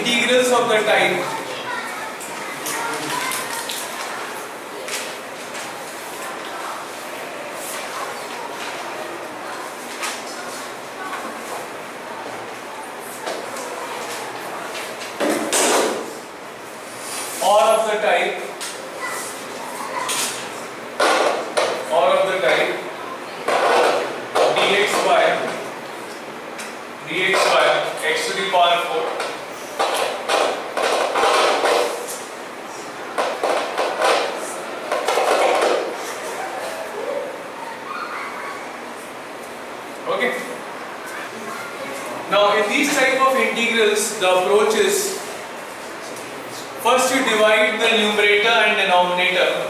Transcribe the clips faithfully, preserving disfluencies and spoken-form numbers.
integrals of the type or of the type or of the type dx by dx by x to the power four okay. Now in these type of integrals the approach is, first you divide the numerator and denominator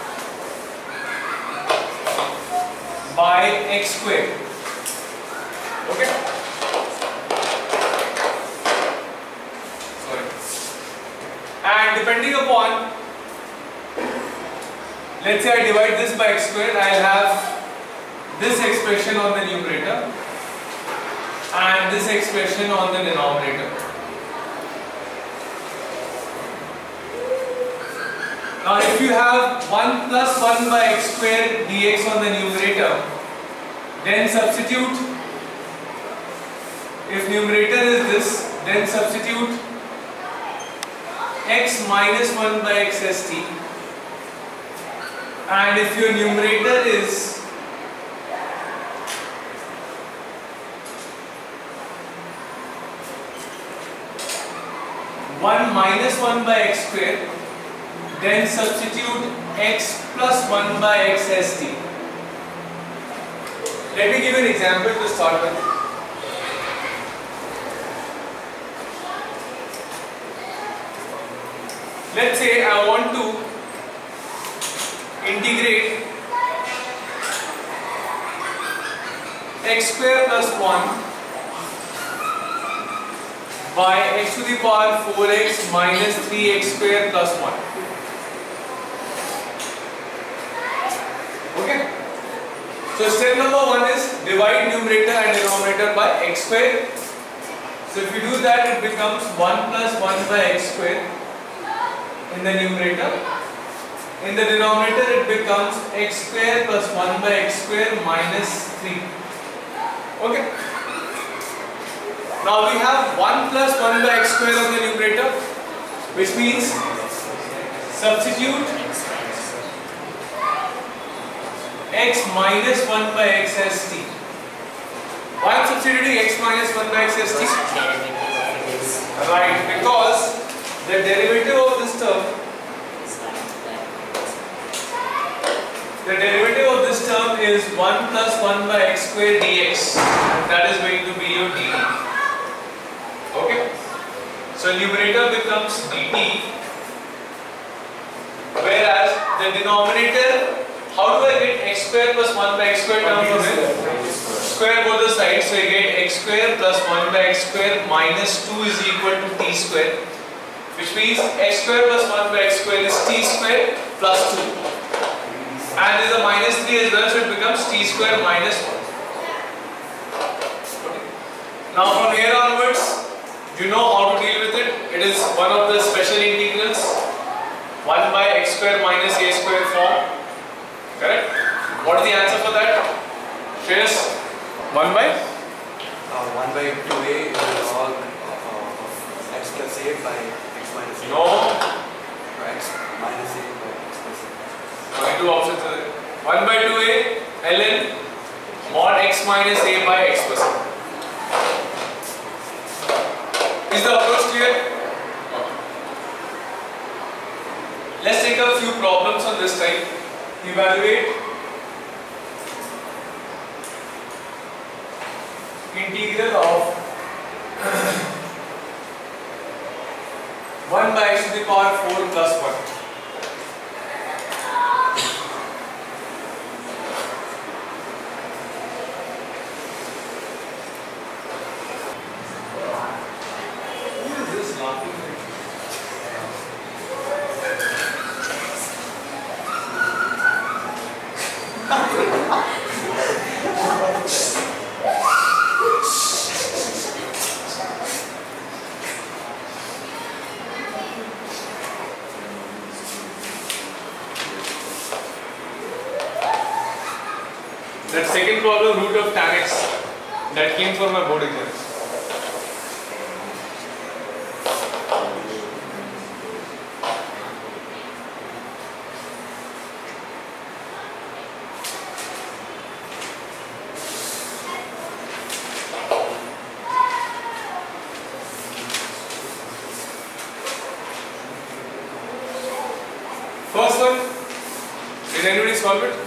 by x squared. Okay? Sorry. And depending upon, let's say I divide this by x squared, I'll have this expression on the numerator and this expression on the denominator. Now if you have one plus one by x square dx on the numerator, then substitute, if numerator is this, then substitute x minus one by x st, and if your numerator is one minus one by x square, then substitute x plus one by x st. Let me give you an example to start with. Let's say I want to integrate x square plus one by x to the power four x minus three x square plus one. Okay? So step number one is divide numerator and denominator by x square. So if you do that, it becomes one plus one by x square in the numerator. In the denominator it becomes x square plus one by x square minus three. Okay? Now we have one plus one by x square on the numerator, which means substitute x minus one by x st. Why am I substituting x minus one by x st? Right, because the derivative of this term, the derivative of this term is one plus one by x square dx, and that is going to be your dt. Okay, so numerator becomes dt, whereas the denominator, how do I get x square plus one by x square term from it? Square both the sides, so I get x square plus one by x square minus two is equal to t square, which means x square plus one by x square is t square plus two, and there is a minus three as well, so it becomes t square minus one. Okay. Now from here onwards, you know how to deal with it. It is one of the special integrals, one by x square minus a square form. Correct? What is the answer for that? Shreyas? one by? Uh, one by two a is log uh, x plus a by x minus a. No. Or x minus a by x plus a. Okay, two options are there. one by two a ln mod x minus a by x plus a. Is the approach clear? Okay. Let's take a few problems on this type. Evaluate integral of one by x to the power four plus one. Who is this laughing? That second problem, root of tan x, that came for my board exams. First one, did anybody solve it?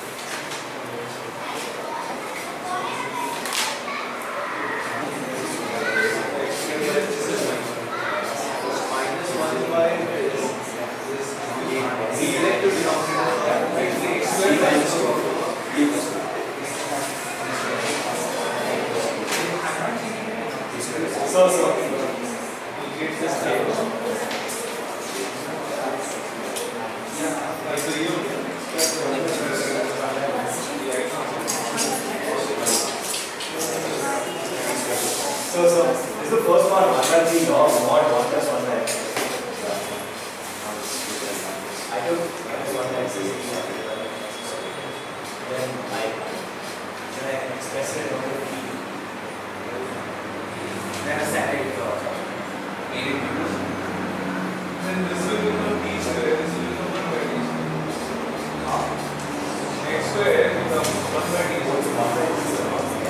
So, so. So, so, is the first one one by three log mod one plus one by x? I took minus one by x is then I then I express it over t. Then a static log. Then this will become t square, this will become one by t square. X square becomes one by t square.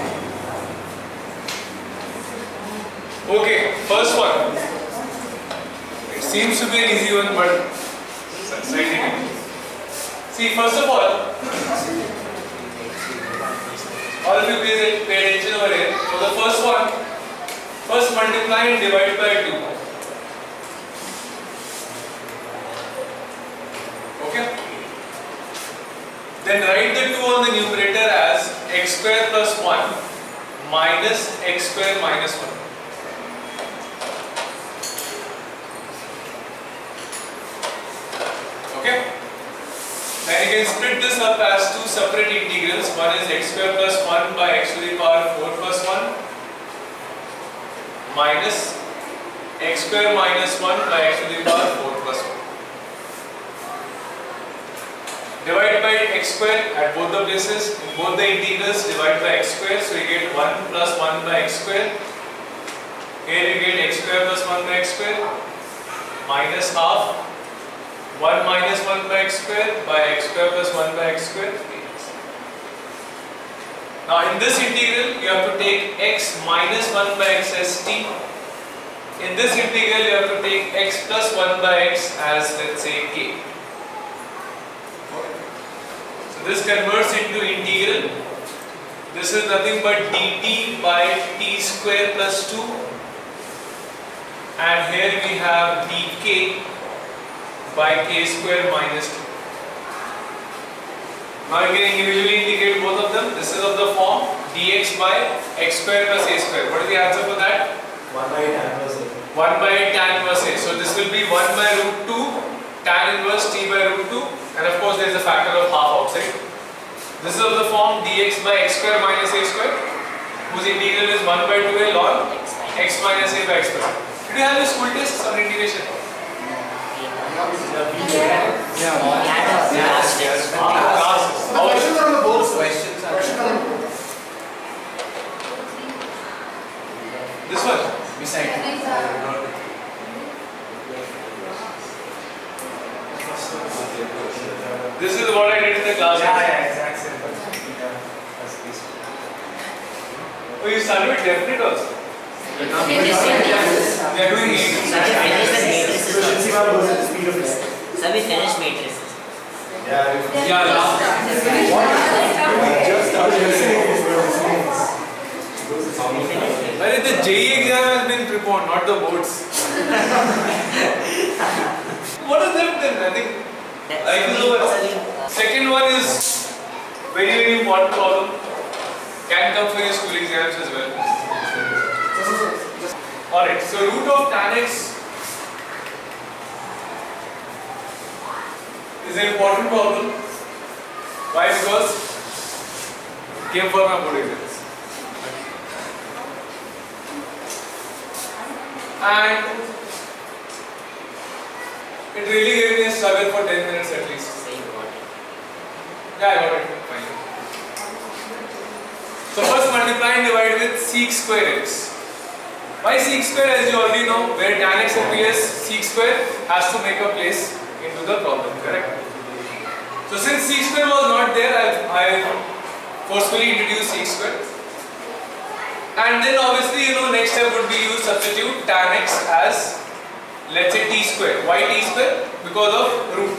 Okay, first one. It seems to be an easy one, but slightly difficult. See, first of all, all of you please pay attention over here. So the first one, first multiply and divide by two. Okay? Then write the two on the numerator as x square plus one minus x square minus one. Okay? Then you can split this up as two separate integrals. One is x square plus one by x to the power four plus one minus x square minus one by x to the power four plus one. Divide by x square at both the places. In both the integrals, divide by x square. So you get one plus one by x square. Here you get x square plus one by x square minus half one minus one by x square by x square plus one by x square. Now in this integral you have to take x minus one by x as t. In this integral you have to take x plus one by x as, let's say, k. So this converts into integral. This is nothing but dt by t square plus two, and here we have dk by k square minus two. Now you can individually integrate both of them. This is of the form dx by x square plus a square. What is the answer for that? one by tan inverse a. one by tan inverse a. So this will be one by root two tan inverse t by root two, and of course there is a factor of half outside. This is of the form dx by x square minus a square, whose integral is one by two a log x minus a by x square. Did you have the school tests on integration? Yeah. Yes, yes. Questions on the board. Questions. This one? Beside. This is what I did in the class. Yeah, yeah, exactly. Oh, you started with definite also? Finish matrices. We are doing eight. Sir, we finished the matrices. Speed of light. Sir, we finished matrices. Yeah. Yeah, last. Just started listening. But the J E E exam has been preponed, not the boards. What is that then? I think life is over. Second one is very very important problem. Can come for your school exams as well. Alright, so root of tan x is an important problem. Why? Because it came for my board exams. And it really gave me a struggle for ten minutes at least. Say you got it. Yeah, I got it. Fine. So first multiply and divide with sec square x. Why sec square? As you already know, where tan x appears, sec square has to make a place into the problem, correct? So since sec square was not there, I forcefully introduced sec square. And then obviously, you know, next step would be you substitute tan x as, let's say, t square. Why t square? Because of root.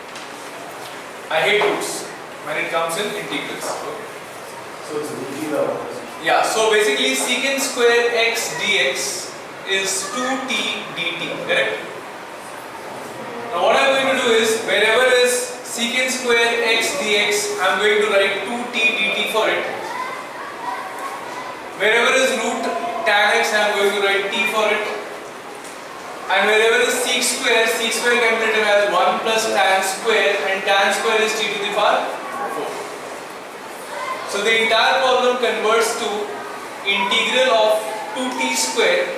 I hate roots when it comes in integrals. Okay. So it's root the Yeah, so basically secant square x dx is two t dt, correct? Now what I am going to do is, wherever is secant square x dx, I am going to write two t dt for it. Wherever is root tan x, I am going to write t for it. And wherever is sec square, sec square can be written as one plus tan square, and tan square is t to the power four. So the entire problem converts to integral of two t square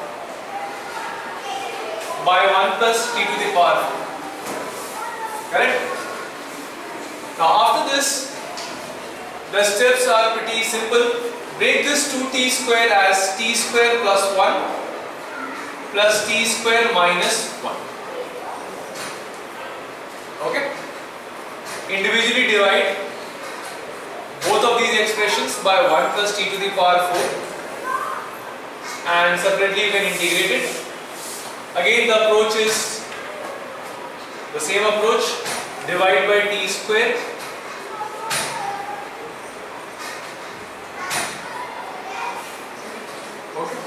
by one plus t to the power four. Correct? Now after this, the steps are pretty simple. Break this two t square as t square plus one plus t square minus one. Okay? Individually divide both of these expressions by one plus t to the power four, and separately you can integrate it. Again the approach is the same approach, divide by t square okay.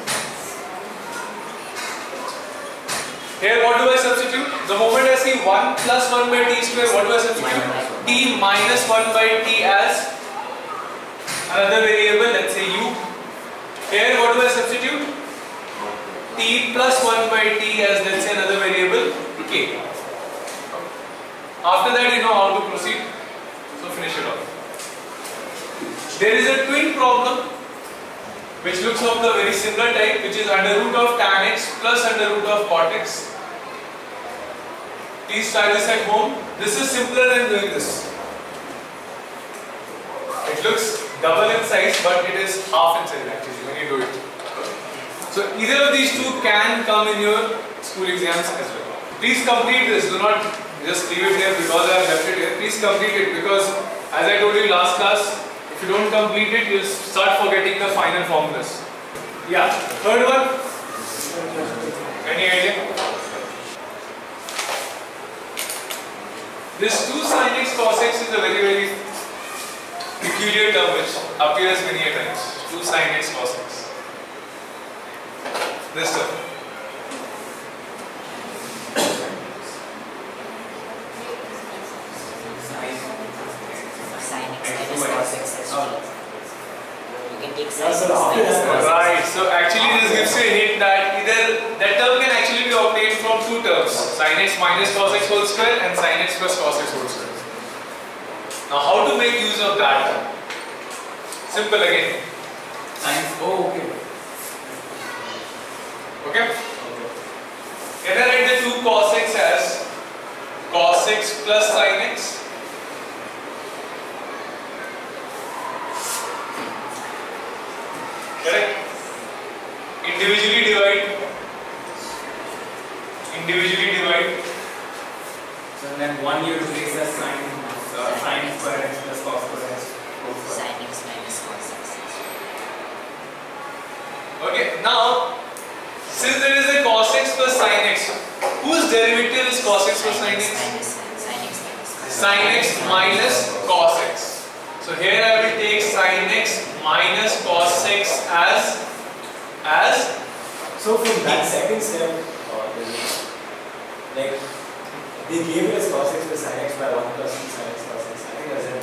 Here what do I substitute? The moment I see one plus one by t square, what do I substitute? T minus one by t as another variable, let's say u. Here what do I substitute? T plus one by t as, let's say, another variable k. After that you know how to proceed, so finish it off. There is a twin problem which looks of the very similar type, which is under root of tan x plus under root of cot x. Please try this at home. This is simpler than doing this. It looks double in size, but it is half in size actually when you do it. So either of these two can come in your school exams as well. Please complete this. Do not just leave it here because I have left it here. Please complete it, because as I told you last class, if you don't complete it, you'll start forgetting the final formulas. Yeah. Third one. Any idea? This two sin x cos x is a very very peculiar term which appears many a times. two sin x cos x. This term. Sin x minus cos x as well. You can take sin x Yeah, so minus after cos x. Right. So actually this gives you a hint that either that term can actually be obtained from two terms, sin x minus cos x whole square and sin x plus cos x whole square. Now how to make use of that? Simple again. Science. Oh, okay. Okay? Can I write the two cos x as cos x plus sin x? Correct? Individually divide. Individually divide. So then one you replace as sin, uh, sin square x plus cos square x. Sin x minus cos x. Okay, now since there is a cos x plus sin x, whose derivative is cos x plus sin x? Sin x minus cos x. Sin x minus cos x. So here I will take sin x minus cos x as as So from that second step, uh, like they gave it as cos x plus sin x by one plus sin x cos x. I think that's it.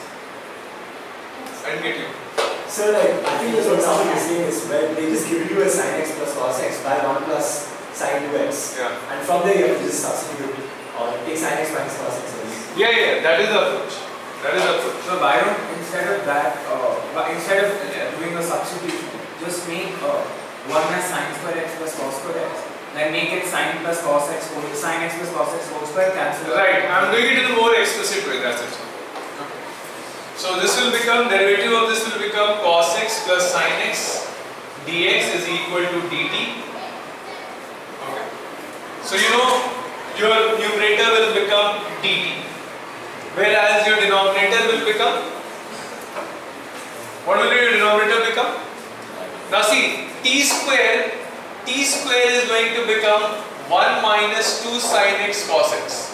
I didn't get you. So like I think that's what someone is saying is, well, they just give you a sin x plus cos x by one plus sin two x. Yeah. And from there you have to just substitute or take sin x minus cos x. Yeah, yeah, that is the approach. That is the approach. So why don't, instead of that, uh, but instead of uh, doing a substitution, just make uh, one as sin square x plus cos square x, then make it sin plus cos x whole, sin x plus cos x whole square, cancel. Right, I am doing it in a more explicit way, that's it. So this will become, derivative of this will become become cos x plus sin x dx is equal to dt. Okay. So you know your numerator will become dt, whereas your denominator will become, what will your denominator become? Now see, t square, t square is going to become one minus two sin x cos x.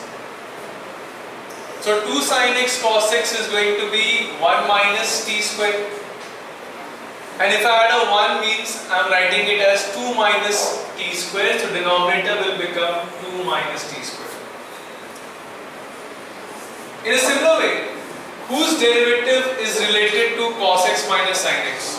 So two sin x cos x is going to be one minus t square. And if I add a one means I am writing it as two minus t square. So denominator will become two minus t square. In a similar way, whose derivative is related to cos x minus sin x?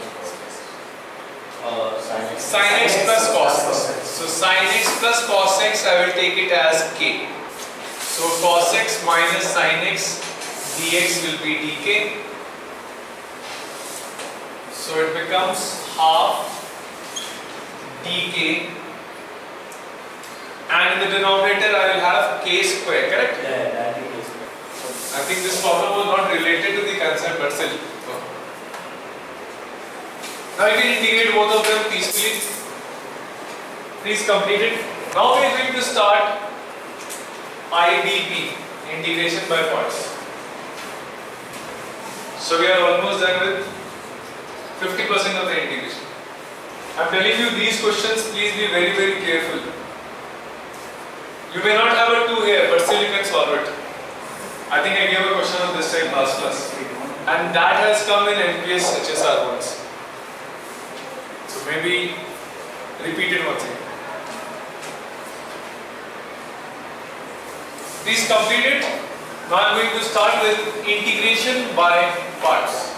Uh, sin x. Sin x plus cos x. So sin x plus cos x, I will take it as k. So cos x minus sin x dx will be dk. So it becomes half dk, and in the denominator I will have k square, correct? Yeah, yeah, that is k square. I think this problem was not related to the concept, but still. Now you can integrate both of them peacefully. Please complete it. Now we are going to start I D P, integration by parts. So we are almost done with fifty percent of the integration. I am telling you these questions, please be very very careful. You may not have a two here, but still you can solve it. I think I gave a question of this type last class, and that has come in N P S H S R once. So maybe repeat it once again. Please complete it. Now I am going to start with integration by parts.